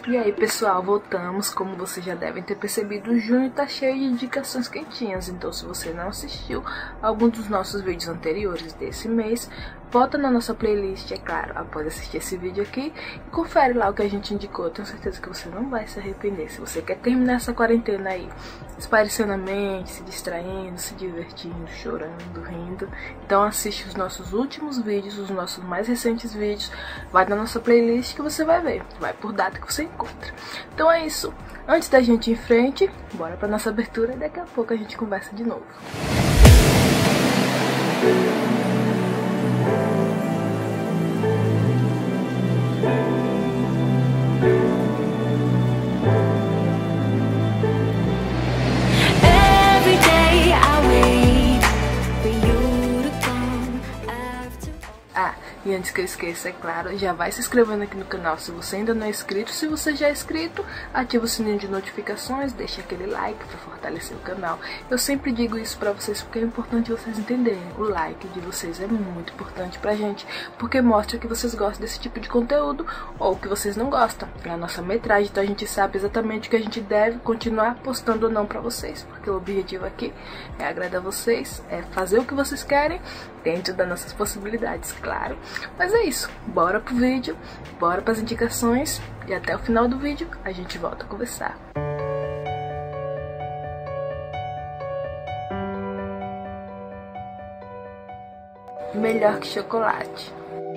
E aí pessoal, voltamos. Como vocês já devem ter percebido, junho tá cheio de indicações quentinhas. Então se você não assistiu algum dos nossos vídeos anteriores desse mês, volta na nossa playlist, é claro, após assistir esse vídeo aqui, e confere lá o que a gente indicou. Eu tenho certeza que você não vai se arrepender. Se você quer terminar essa quarentena aí espairecendo a mente, se distraindo, se divertindo, chorando, rindo, então assiste os nossos últimos vídeos, os nossos mais recentes vídeos, vai na nossa playlist que você vai ver, vai por data que você encontra. Então é isso, antes da gente ir em frente, bora pra nossa abertura e daqui a pouco a gente conversa de novo. E antes que eu esqueça, é claro, já vai se inscrevendo aqui no canal se você ainda não é inscrito. Se você já é inscrito, ativa o sininho de notificações, deixa aquele like para fortalecer o canal. Eu sempre digo isso para vocês porque é importante vocês entenderem. O like de vocês é muito importante pra gente, porque mostra que vocês gostam desse tipo de conteúdo ou que vocês não gostam. É a nossa metragem, então a gente sabe exatamente o que a gente deve continuar postando ou não pra vocês, porque o objetivo aqui é agradar vocês, é fazer o que vocês querem dentro das nossas possibilidades, claro. Mas é isso, bora pro vídeo, bora pras indicações e até o final do vídeo a gente volta a conversar. Melhor que chocolate.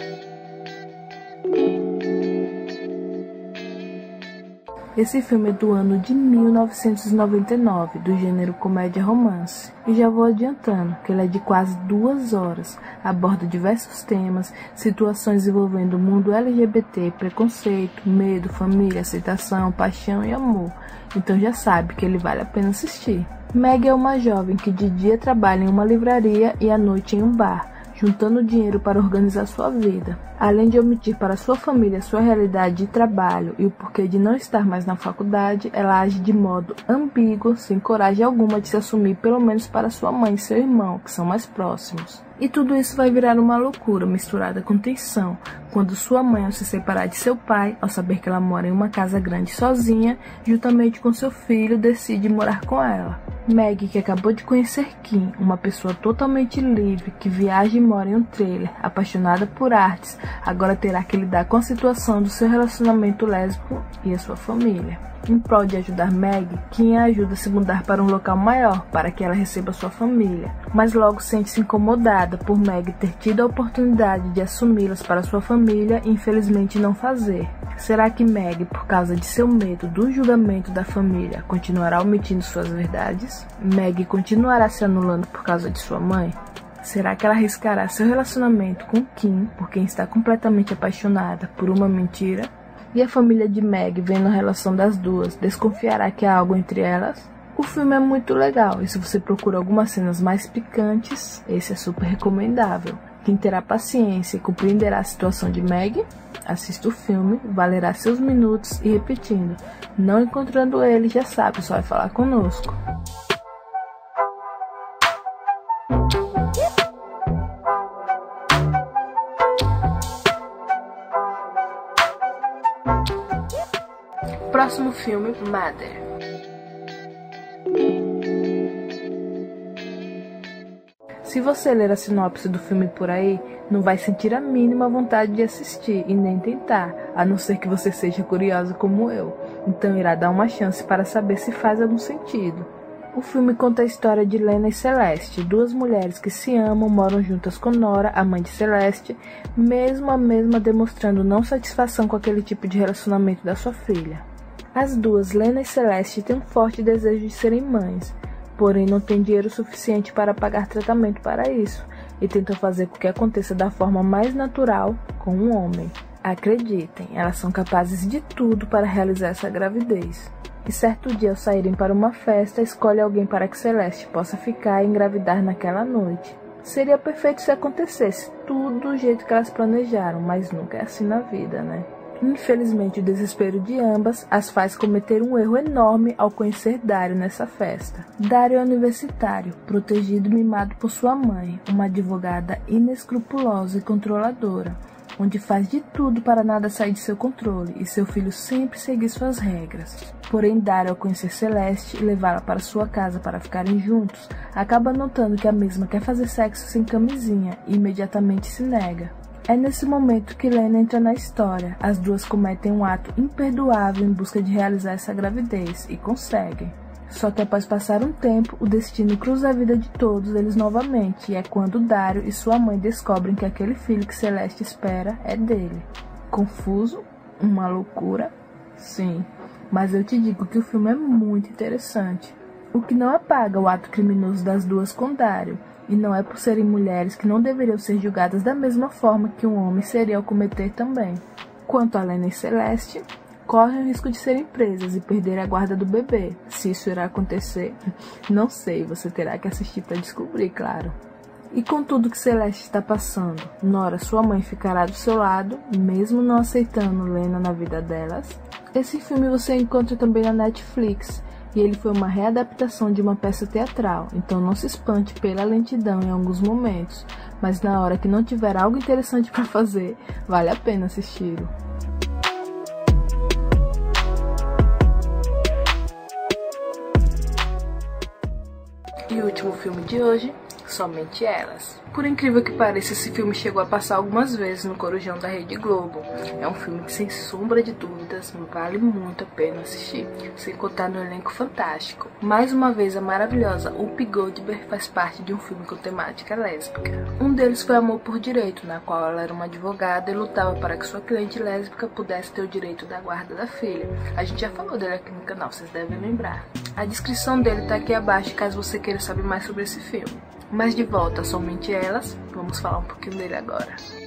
Esse filme é do ano de 1999, do gênero comédia-romance. E já vou adiantando que ele é de quase 2 horas, aborda diversos temas, situações envolvendo o mundo LGBT, preconceito, medo, família, aceitação, paixão e amor. Então já sabe que ele vale a pena assistir. Meg é uma jovem que de dia trabalha em uma livraria e à noite em um bar, juntando dinheiro para organizar sua vida. Além de omitir para sua família sua realidade de trabalho e o porquê de não estar mais na faculdade, ela age de modo ambíguo, sem coragem alguma de se assumir, pelo menos para sua mãe e seu irmão, que são mais próximos. E tudo isso vai virar uma loucura misturada com tensão, quando sua mãe, ao se separar de seu pai, ao saber que ela mora em uma casa grande sozinha, juntamente com seu filho, decide morar com ela. Meg, que acabou de conhecer Kim, uma pessoa totalmente livre, que viaja e mora em um trailer, apaixonada por artes, agora terá que lidar com a situação do seu relacionamento lésbico e a sua família. Em prol de ajudar Meg, Kim a ajuda a se mudar para um local maior para que ela receba sua família, mas logo sente-se incomodada por Meg ter tido a oportunidade de assumi-las para sua família e infelizmente não fazer. Será que Meg, por causa de seu medo do julgamento da família, continuará omitindo suas verdades? Meg continuará se anulando por causa de sua mãe? Será que ela arriscará seu relacionamento com Kim, por quem está completamente apaixonada, por uma mentira? E a família de Meg, vendo a relação das duas, desconfiará que há algo entre elas? O filme é muito legal e se você procura algumas cenas mais picantes, esse é super recomendável. Quem terá paciência e compreenderá a situação de Meg, assista o filme, valerá seus minutos e repetindo, não encontrando ele, já sabe, só vai falar conosco. Próximo filme, Mother. Se você ler a sinopse do filme por aí, não vai sentir a mínima vontade de assistir e nem tentar, a não ser que você seja curiosa como eu. Então irá dar uma chance para saber se faz algum sentido. O filme conta a história de Lena e Celeste, duas mulheres que se amam, moram juntas com Nora, a mãe de Celeste, mesmo a mesma demonstrando não satisfação com aquele tipo de relacionamento da sua filha. As duas, Lena e Celeste, têm um forte desejo de serem mães, porém não têm dinheiro suficiente para pagar tratamento para isso, e tentam fazer com que aconteça da forma mais natural com um homem. Acreditem, elas são capazes de tudo para realizar essa gravidez. E certo dia, ao saírem para uma festa, escolhe alguém para que Celeste possa ficar e engravidar naquela noite. Seria perfeito se acontecesse tudo do jeito que elas planejaram, mas nunca é assim na vida, né? Infelizmente, o desespero de ambas as faz cometer um erro enorme ao conhecer Dario nessa festa. Dario é universitário, protegido e mimado por sua mãe, uma advogada inescrupulosa e controladora. onde faz de tudo para nada sair de seu controle e seu filho sempre seguir suas regras. Porém, Daryl, ao conhecer Celeste e levá-la para sua casa para ficarem juntos, acaba notando que a mesma quer fazer sexo sem camisinha e imediatamente se nega. É nesse momento que Lena entra na história. As duas cometem um ato imperdoável em busca de realizar essa gravidez e conseguem. Só que após passar um tempo, o destino cruza a vida de todos eles novamente, e é quando Daryl e sua mãe descobrem que aquele filho que Celeste espera é dele. Confuso? Uma loucura? Sim, mas eu te digo que o filme é muito interessante. O que não apaga o ato criminoso das duas com Daryl, e não é por serem mulheres que não deveriam ser julgadas da mesma forma que um homem seria ao cometer também. Quanto a Lena e Celeste, correm o risco de serem presas e perder a guarda do bebê. Se isso irá acontecer, não sei, você terá que assistir para descobrir, claro. E com tudo que Celeste está passando, Nora, sua mãe, ficará do seu lado, mesmo não aceitando Lena na vida delas? Esse filme você encontra também na Netflix, e ele foi uma readaptação de uma peça teatral, então não se espante pela lentidão em alguns momentos, mas na hora que não tiver algo interessante para fazer, vale a pena assistir-o. E o último filme de hoje, Somente Elas. Por incrível que pareça, esse filme chegou a passar algumas vezes no Corujão da Rede Globo. É um filme que, sem sombra de dúvidas, vale muito a pena assistir, sem contar no elenco fantástico. Mais uma vez, a maravilhosa Whoopi Goldberg faz parte de um filme com temática lésbica. Um deles foi Amor por Direito, na qual ela era uma advogada e lutava para que sua cliente lésbica pudesse ter o direito da guarda da filha. A gente já falou dele aqui no canal, vocês devem lembrar. A descrição dele tá aqui abaixo, caso você queira saber mais sobre esse filme. Mas de volta a Somente Elas, vamos falar um pouquinho dele agora.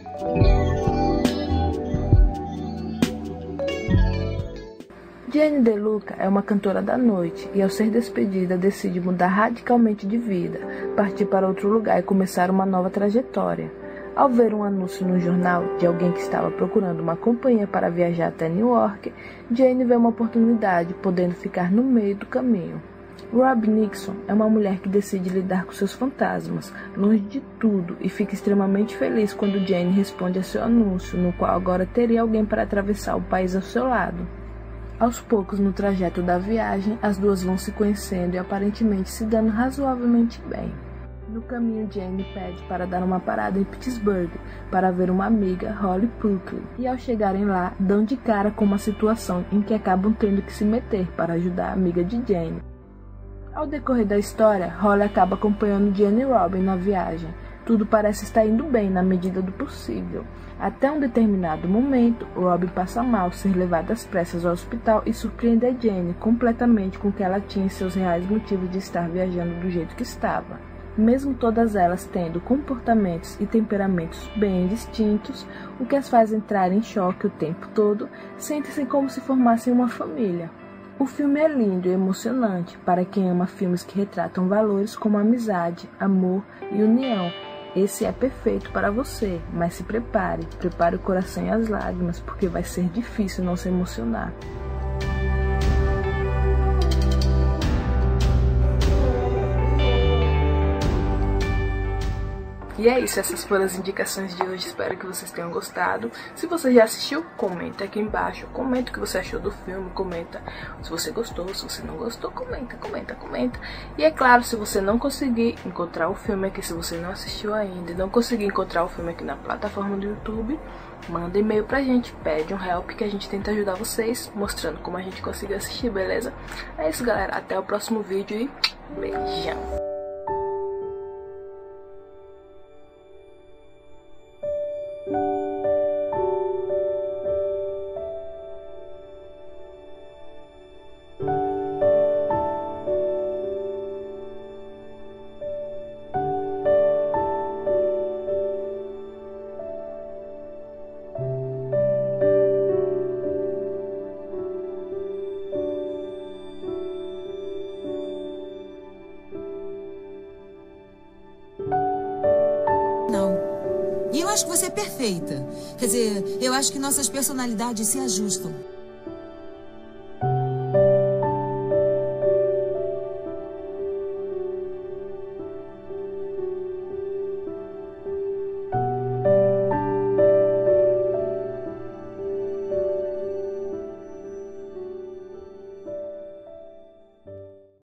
Jane DeLuca é uma cantora da noite e, ao ser despedida, decide mudar radicalmente de vida, partir para outro lugar e começar uma nova trajetória. Ao ver um anúncio no jornal de alguém que estava procurando uma companhia para viajar até New York, Jane vê uma oportunidade, podendo ficar no meio do caminho. Rob Nixon é uma mulher que decide lidar com seus fantasmas, longe de tudo, e fica extremamente feliz quando Jane responde a seu anúncio, no qual agora teria alguém para atravessar o país ao seu lado. Aos poucos, no trajeto da viagem, as duas vão se conhecendo e aparentemente se dando razoavelmente bem. No caminho, Jane pede para dar uma parada em Pittsburgh para ver uma amiga, Holly Pruitt, e ao chegarem lá, dão de cara com uma situação em que acabam tendo que se meter para ajudar a amiga de Jane. Ao decorrer da história, Holly acaba acompanhando Jane e Robin na viagem. Tudo parece estar indo bem na medida do possível. Até um determinado momento, Robin passa mal, ser levada às pressas ao hospital e surpreende a Jane completamente com que ela tinha seus reais motivos de estar viajando do jeito que estava. Mesmo todas elas tendo comportamentos e temperamentos bem distintos, o que as faz entrar em choque o tempo todo, sentem-se como se formassem uma família. O filme é lindo e emocionante para quem ama filmes que retratam valores como amizade, amor e união. Esse é perfeito para você, mas se prepare o coração e as lágrimas, porque vai ser difícil não se emocionar. E é isso, essas foram as indicações de hoje, espero que vocês tenham gostado. Se você já assistiu, comenta aqui embaixo, comenta o que você achou do filme, comenta se você gostou, se você não gostou, comenta. E é claro, se você não conseguir encontrar o filme aqui, se você não assistiu ainda e não conseguir encontrar o filme aqui na plataforma do YouTube, manda e-mail pra gente, pede um help que a gente tenta ajudar vocês, mostrando como a gente conseguiu assistir, beleza? É isso, galera, até o próximo vídeo e beijão! Eu acho que você é perfeita. Quer dizer, eu acho que nossas personalidades se ajustam.